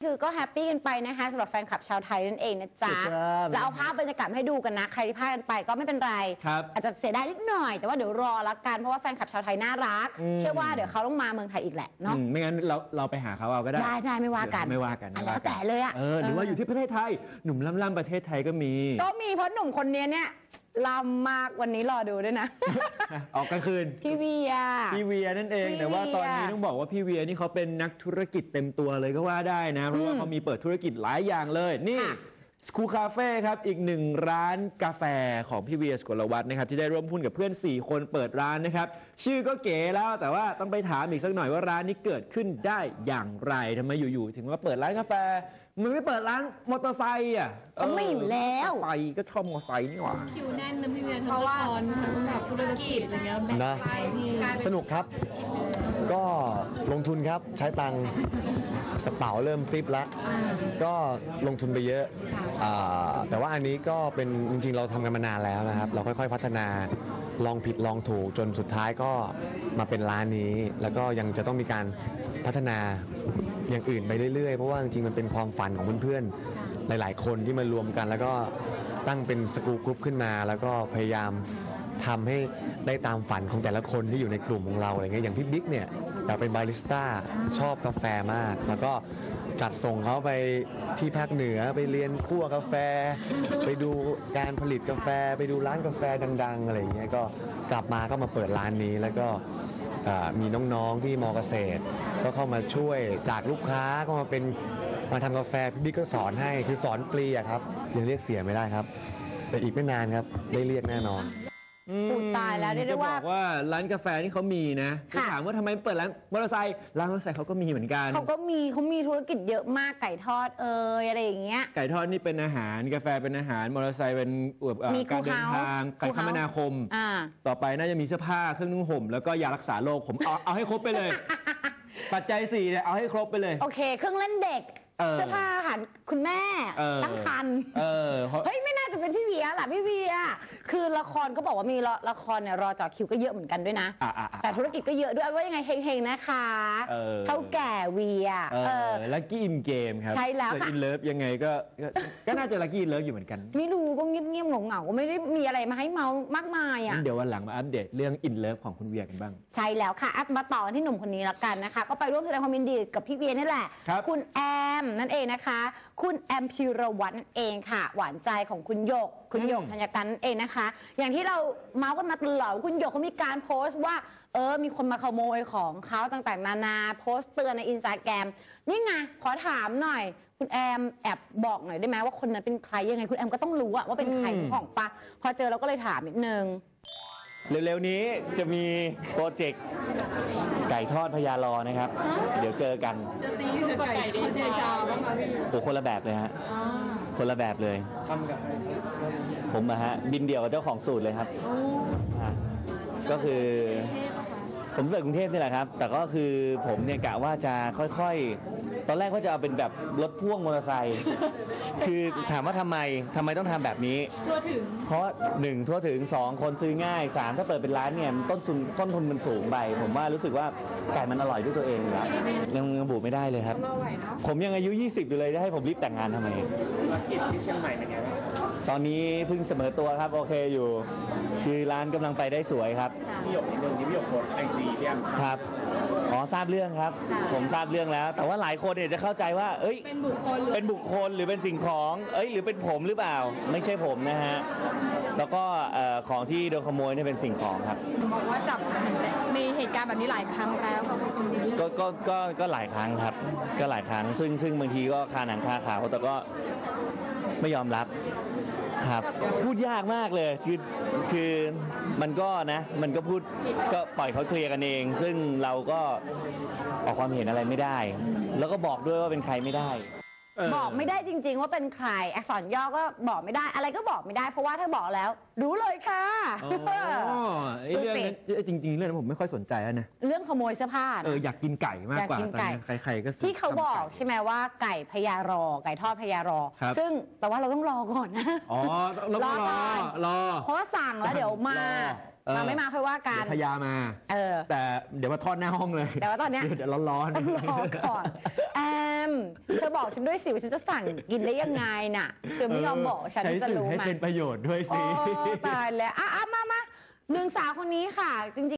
คือก็แฮปปี้กันไปนะคะสำหรับแฟนคลับชาวไทยนั่นเองนะจ๊ะแล้วเอาภาพบรรยากาศให้ดูกันนะใครที่พลาดกันไปก็ไม่เป็นไรอาจจะเสียดายนิดหน่อยแต่ว่าเดี๋ยวรอละกันเพราะว่าแฟนคลับชาวไทยน่ารักเชื่อว่าเดี๋ยวเขาต้องมาเมืองไทยอีกแหละเนาะไม่งั้นเราไปหาเขาเอาก็ได้ได้ไม่ว่ากันแล้วแต่เลยอ่ะหรือว่าอยู่ที่ประเทศไทยหนุ่มล่ำประเทศไทยก็มีเพราะหนุ่มคนนี้เนี่ยล่ำมากวันนี้รอดูด้วยนะออกกลางคืนพี่เวียนั่นเองแต่ว่าตอนนี้ต้องบอกว่าพี่เวียนี่เขาเป็นนักธุรกิจเต็มตัวเลยก็ว่าได้นะเพราะว่าเขามีเปิดธุรกิจหลายอย่างเลยนี่สกูคาเฟ่ครับอีกหนึ่งร้านกาแฟของพี่เวีย สกลวัฒน์นะครับที่ได้ร่วมหุ้นกับเพื่อน4คนเปิดร้านนะครับชื่อก็เก๋แล้วแต่ว่าต้องไปถามอีกสักหน่อยว่าร้านนี้เกิดขึ้นได้อย่างไรทำไมอยู่ๆถึงมาเปิดร้านกาแฟมันไม่เปิดร้านมอเตอร์ไซค์อ่ะเขาไม่อยู่แล้วไฟก็ชอบมอเตอร์ไซค์นี่หว่าคิวแน่นนะพี่เวียนเพราะว่าแบบธุรกิจอะไรเงี้ยนะสนุกครับก็ลงทุนครับใช้ตังค์กระเป๋าเริ่มฟิบแล้วก็ลงทุนไปเยอะแต่ว่าอันนี้ก็เป็นจริงๆเราทำกันมานานแล้วนะครับเราค่อยๆพัฒนาลองผิดลองถูกจนสุดท้ายก็มาเป็นร้านนี้แล้วก็ยังจะต้องมีการพัฒนาอย่างอื่นไปเรื่อยๆเพราะว่าจริงๆมันเป็นความฝันของเพื่อนๆหลายๆคนที่มารวมกันแล้วก็ตั้งเป็นสกู๊ปกรุ๊ปขึ้นมาแล้วก็พยายามทำให้ได้ตามฝันของแต่ละคนที่อยู่ในกลุ่มของเราอะไรเงี้ยอย่างพี่บิ๊กเนี่ยอยากเป็นบาริสต้าชอบกาแฟมากแล้วก็จัดส่งเขาไปที่ภาคเหนือไปเรียนคั่วกาแฟไปดูการผลิตกาแฟไปดูร้านกาแฟดังๆอะไรเงี้ยก็กลับมาก็มาเปิดร้านนี้แล้วก็มีน้องๆที่ม.เกษตรก็เข้ามาช่วยจากลูกค้าก็มาทำกาแฟพี่บิ๊กก็สอนให้คือสอนฟรีอะครับยังเรียกเสียไม่ได้ครับแต่อีกไม่นานครับได้เรียกแน่นอนปูตายแล้วได้ว่าร้านกาแฟที่เขามีนะจะถามว่าทำไมเปิดร้านมอเตอร์ไซค์เขาก็มีเหมือนกันเขามีธุรกิจเยอะมากไก่ทอดอะไรอย่างเงี้ยไก่ทอดนี่เป็นอาหารกาแฟเป็นอาหารมอเตอร์ไซค์เป็นการเดินทางการคมนาคมต่อไปน่าจะมีเสื้อผ้าเครื่องนุ่งห่มแล้วก็ยารักษาโรคผมเอาให้ครบไปเลยปัจจัย4เนี่ยเอาให้ครบไปเลยโอเคเครื่องเล่นเด็กเสื้อผ้าอาหารคุณแม่ตั้งครรภ์เฮ้ยไม่น่าจะเป็นพี่เวียล่ะพี่เวียคือละครก็บอกว่ามีละครเนี่ยรอจ่อคิวก็เยอะเหมือนกันด้วยนะแต่ธุรกิจก็เยอะด้วยว่ายังไงเฮงๆนะคะเท่าแก่เวียลักกี้อินเกมครับใช่แล้วค่ะอินเลิฟยังไงก็น่าจะลักกี้อินเลิฟอยู่เหมือนกันไม่รู้ก็เงียบๆเหงาๆก็ไม่ได้มีอะไรมาให้เมามากมายอ่ะเดี๋ยววันหลังมาอัปเดตเรื่องอินเลิฟของคุณเวียกันบ้างใช่แล้วค่ะมาต่อที่หนุ่มคนนี้ละกันนะคะก็ไปร่วมแสดงความยินดีกับพี่เวียนี่แหละคุณแอมนั่นเองนะคะคุณแอมพิรวัฒน์นั่นเองค่ะหวานใจของคุณหยกธัญกันนั่นเองนะคะอย่างที่เราเมาส์กันมาตลอดคุณหยกเขามีการโพสต์ว่ามีคนมาขโมยของเขาต่างๆนานาโพสต์เตือนในอินสตาแกรมนี่ไงขอถามหน่อยคุณแอมแอบบอกหน่อยได้ไหมว่าคนนั้นเป็นใครยังไงคุณแอมก็ต้องรู้ว่าเป็นใครของปะพอเจอเราก็เลยถามนิดนึงเร็วๆนี้จะมีโปรเจกต์ไก่ทอดพญารอนะครับเดี๋ยวเจอกันจะตีกับไก่ที่เชชาบ้างไหมพี่โอ้คนละแบบเลยฮะคนละแบบเลยทำกับผมบินเดี่ยวกับเจ้าของสูตรเลยครับก็คือผมเกิดกรุงเทพนี่แหละครับแต่ก็คือผมเนี่ยกะว่าจะค่อยๆตอนแรกว่าจะเอาเป็นแบบรถพ่วงมอเตอร์ไซค์คือถามว่าทำไมต้องทำแบบนี้ทั่วถึงเพราะ1ทั่วถึง2คนซื้อง่าย3ถ้าเปิดเป็นร้านเนี่ยต้นทุนมันสูงไปผมว่ารู้สึกว่าไก่มันอร่อยด้วยตัวเองครับยังบูดไม่ได้เลยครับผมยังอายุ20อยู่เลยจะให้ผมรีบแต่งงานทำไมธุรกิจที่เชียงใหม่เป็นไงบ้างตอนนี้เพิ่งเสมอตัวครับโอเคอยู่คือร้านกำลังไปได้สวยครับพี่หยกนิดนึงพี่หยกโพสไอจีพี่แอมครับทราบเรื่องครับผมทราบเรื่องแล้วแต่ว่าหลายคนเนี่ยจะเข้าใจว่าเป็นบุคคลหรือเป็นสิ่งของหรือเป็นผมหรือเปล่าไม่ใช่ผมนะฮะแล้วก็ของที่โดนขโมยเนี่ยเป็นสิ่งของครับบอกว่าจับมีเหตุการณ์แบบนี้หลายครั้งแล้วกับคนนี้ก็หลายครั้งครับก็หลายครั้งซึ่งบางทีก็คาหนังคาเขาแต่ก็ไม่ยอมรับครับพูดยากมากเลยคือมันก็พูดก็ปล่อยเขาเคลียร์กันเองซึ่งเราก็ออกความเห็นอะไรไม่ได้แล้วก็บอกด้วยว่าเป็นใครไม่ได้บอกไม่ได้จริงๆว่าเป็นใครอักษรย่อก็บอกไม่ได้อะไรก็บอกไม่ได้เพราะว่าถ้าบอกแล้วรู้เลยค่ะเรื่องนั้นจริงๆเรื่องนั้นผมไม่ค่อยสนใจนะเรื่องขโมยเสื้อผ้าอยากกินไก่มากกว่าใครๆก็ที่เขาบอกใช่ไหมว่าไก่พญารอไก่ทอดพญารอซึ่งแต่ว่าเราต้องรอก่อนนะรอเพราะว่าสั่งแล้วเดี๋ยวมามาไม่มาค่อยว่ากันเดี๋ยวพยามา แต่เดี๋ยวมาทอดหน้าห้องเลยแต่ว่าตอนเนี้ยเดี๋ยวร้อนต้องรอก่อนแอมเธอบอกฉันด้วยสิว่าฉันจะสั่งกินได้ยังไงน่ะเธอไม่ยอมบอกฉันใช้จะสื่อรู้ให้ไหมเป็นประโยชน์ด้วยสิโอ้ตายแล้วมาหนึ่งสาวคนนี้ค่ะจริงๆ